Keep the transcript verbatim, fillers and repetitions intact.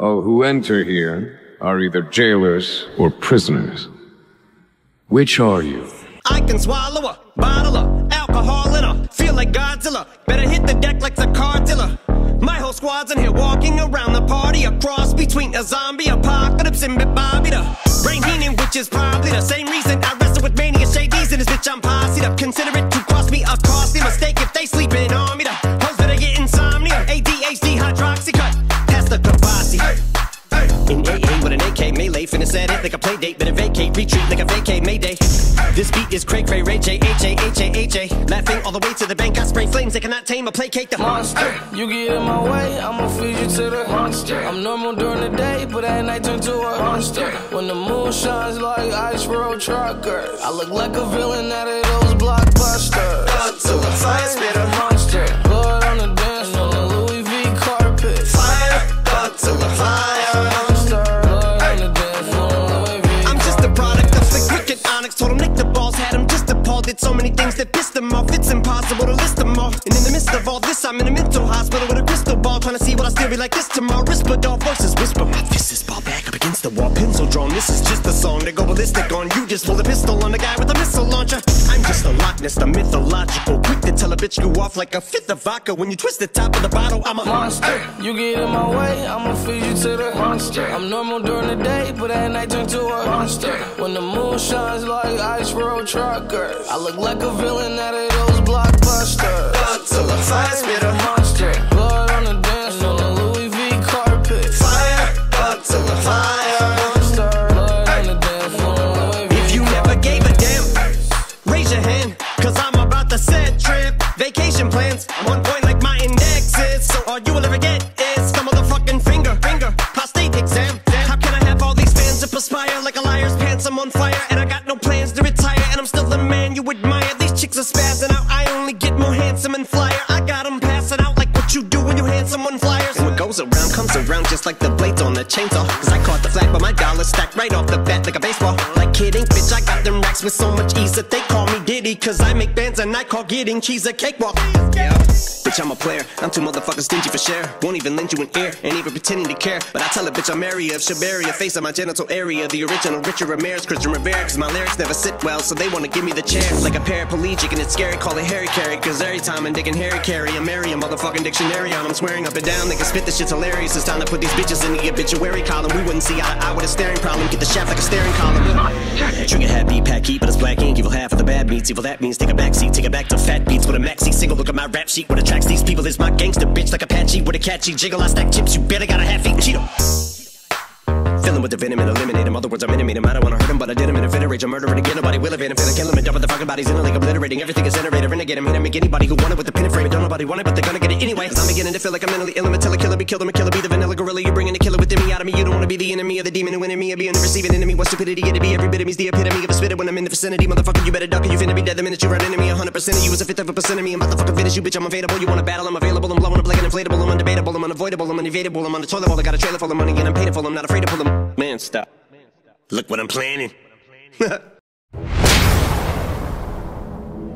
All who enter here are either jailers or prisoners. Which are you? I can swallow a bottle of alcohol in a feel like Godzilla. Better hit the deck like the car dealer. My whole squad's in here walking around the party, a cross between a zombie apocalypse and Bobby the Brain Heenan, which is probably the same reason I wrestle with mania shades in this bitch. I'm posse'd up. Consider it to cost me a costly mistake if they sleeping on me. The hoes better get insomnia, A D H D hydroxy cut. Pass the Kavasi. In A A with an A K melee, finna set it like a play date, better vacate, retreat like a vacate Mayday. This beat is cray cray, Ray J, H A, H A, H A. Laughing all the way to the bank, I spray flames, they cannot tame or placate the monster. You get in my way, I'ma feed you to the monster. I'm normal during the day, but at night turn to a monster. When the moon shines like ice road truckers, I look like a villain out of those blockbusters. Blood to the fire, spit a monster. Blood on the dance floor, the Louis V carpet. Fire, blood to the fire. Did so many things that pissed them off, it's impossible to list them all. And in the midst of all this, I'm in a mental hospital with a crystal ball, trying to see what I still be like this tomorrow. Rispadol voices whisper, my fist is ball back up against the wall, pencil drawn. This is just a song to go ballistic on. You just pull a pistol on the guy with a missile launcher. I'm just a Loch Ness, the mythological, quick to tell a bitch you off like a fifth of vodka. When you twist the top of the bottle, I'm a monster. You get in my way, I'ma feed you to the monster. I'm normal during the day, but at night turn to a monster. When the moon shines like ice road truckers, I look like a villain out of those blockbusters. Blood to the fire, spit a monster. Blood on the dance floor, the Louis V carpet. Fire, blood to the fire. Monster, blood on the dance floor, Louis V. If you never gave a damn, raise your hand, cause I'm about to set trip. Vacation plans, I'm on point like my index is. So all you will ever get is some motherfucking finger, finger, prostate exam. How can I have all these fans that perspire like a liar's pants? I'm on fire and I got no plans to retire, and I'm still the man you admire. These chicks are spazzing out, I only get more handsome and flyer. I got them passing out like what you do when you hand someone flyers. And what goes around comes around just like the blades on the chainsaw. Cause I caught the flag, but my dollar stacked right off the bat like a baseball. Like kidding, bitch, I got them racks with so much ease that they call me Diddy. Cause I make bands and I call getting cheese a cakewalk. Yeah, bitch, I'm a player, I'm too motherfucking stingy for share. Won't even lend you an ear, ain't even pretending to care. But I tell a bitch I'm area of Shabaria, face of my genital area. The original Richard Ramirez, Christian Rivera. Cause my lyrics never sit well, so they wanna give me the chair. Like a paraplegic and it's scary, call it Harry Carry. Cause every time I'm digging Harry Carry, I'm marry a motherfucking dictionary on. I'm swearing up and down, they can spit this shit's hilarious. It's time to put these bitches in the obituary column. We wouldn't see eye to eye with a staring problem. Get the shaft like a staring column. Trigger happy, pack heat, but it's black ink. Evil half of the bad meats, evil that means take a backseat. Take it back to fat beats with a maxi single. Look at my rap sheet, what attracts these people is my gangster bitch like Apache with a catchy jiggle. I stack chips, you better got a half-eaten Cheeto. Fill him with the venom and eliminate him. Other words, I'm intimate him. I don't wanna hurt him, but I did him in a fit of rage. I'm murdering again, nobody will evade him. Finna kill him and dump the fucking bodies in a lake, obliterating everything is generated. Renegade him, hit him, make anybody who want it with the pin and frame. Don't nobody want it, but they're gonna get it anyway. Cause I'm beginning to feel like I'm mentally ill. I'm a killer, be killed him, a killer, be the vanilla gorilla. You're bringing the killer within me out of me. You don't wanna be the enemy of the demon who in me. Or be in the receiving enemy. What stupidity it'd be. Every bit of me's the epitome of a spitter when I'm in the vicinity. Motherfucker, you better duck or you finna be dead the minute you run into me. A hundred percent of you is a fifth of a percent of me. I'm about to fucking finish you, bitch. I'm available. You wanna battle? I'm available. I'm blowing up like an inflatable. I'm undebatable. I'm unavoidable. I'm unevadable. I'm on the toilet bowl. I got a trailer full of money and I'm paid for. I'm not afraid to pull them. Man, stop. Look what I'm planning.